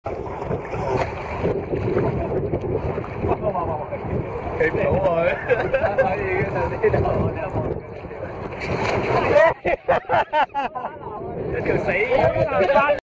企唔到佢，可以嘅呢度我哋有冇？一條死魚。